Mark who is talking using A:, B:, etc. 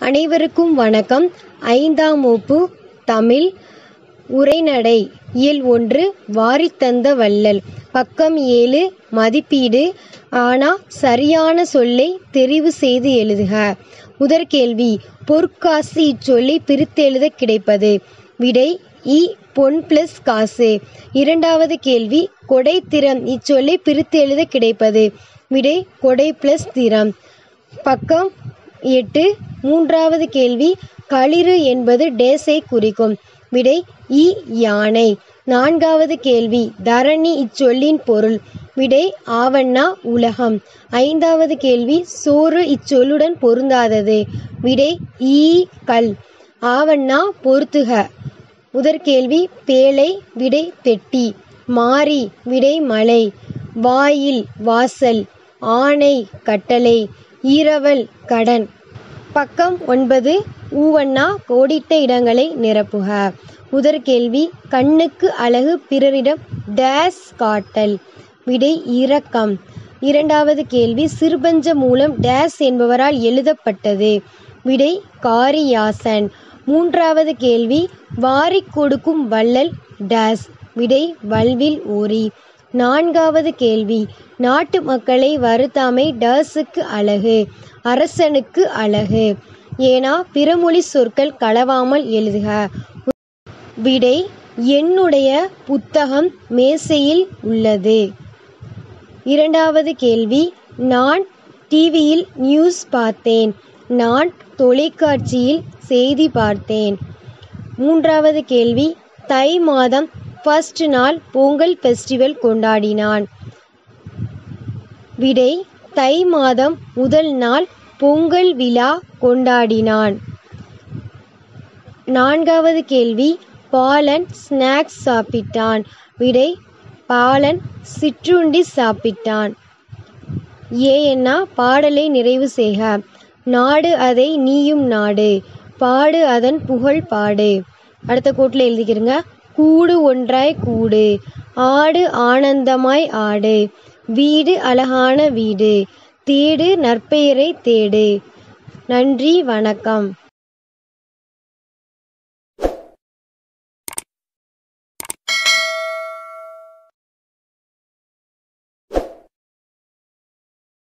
A: அனைவருக்கும் வணக்கம். 5ஆம் வகுப்பு தமிழ் உரைநடை இயல் 1 வாரித்தந்த வள்ளல். பக்கம் 7 மதிப்பீடு. ஆனா சரியான சொல்லை தெரிவு செய்து எழுதுக. முதற்கேள்வி, பொற்காசு இச்சொல்லை பிரித்தெழுத கிடைப்பது. விடை இ பொன் பிளஸ் காசு. இரண்டாவது கேள்வி, கொடை திறம் இச்சொல்லை பிரித்து எழுத கிடைப்பது. விடை கொடை பிளஸ் திறம். பக்கம் 8. மூன்றாவது கேள்வி, களிறு என்பது டேஸை குறிக்கும். விடை இ யானை. நான்காவது கேள்வி, தரணி இச்சொல்லின் பொருள். விடை ஆவண்ணா உலகம். ஐந்தாவது கேள்வி, சோறு இச்சொல்லுடன் பொருந்தாதது. விடை ஈ கல். ஆவண்ணா பொறுத்துக. முதற்கேள்வி, பேழை. விடை பெட்டி. மாறி. விடை மலை. வாயில் வாசல். ஆணை கட்டளை. ஈரவல் கடன். பக்கம் 9. ஊவண்ணா கோடிட்ட இடங்களை நிரப்புக. முதற்கேள்வி, கண்ணுக்கு அழகு பிறரிடம் டேஸ் காட்டல். விடை இரக்கம். இரண்டாவது கேள்வி, சிறுபஞ்ச மூலம் டேஸ் என்பவரால் எழுதப்பட்டது. விடை காரியாசன். மூன்றாவது கேள்வி, வாரிக் கொடுக்கும் வள்ளல் டேஸ். விடை வல்வில் ஓரி. நான்காவது கேள்வி, நாட்டு மக்களை வருத்தாமை டேஸுக்கு அழகு. அரசனுக்கு அழகு. ஏனா பிறமொழி சொற்கள் களவாமல் எழுதுக. விடை என்னுடைய புத்தகம் மேசையில் உள்ளது. இரண்டாவது கேள்வி, நான் டிவியில் நியூஸ் பார்த்தேன். நான் தொலைக்காட்சியில் செய்தி பார்த்தேன். மூன்றாவது கேள்வி, தை மாதம் ஃபர்ஸ்ட் நாள் பொங்கல் ஃபெஸ்டிவல் கொண்டாடினான். விடை தை மாதம் முதல் நாள் பொங்கல் விழா கொண்டாடினான். நான்காவது கேள்வி, பாலன் ஸ்நாக்ஸ் சாப்பிட்டான். விடை பாலன் சிற்றுண்டி சாப்பிட்டான். ஏன்னா பாடலை நிறைவு செய்க. நாடு அதை நீயும் நாடு. பாடு அதன் புகழ் பாடு. அடுத்த கோட்டில் எழுதிக்கிறங்க. கூடு ஒன்றாய் கூடு. ஆடு ஆனந்தமாய் ஆடு. வீடு அழகான வீடு. தேடு நற்பெயரை தேடு. நன்றி, வணக்கம்.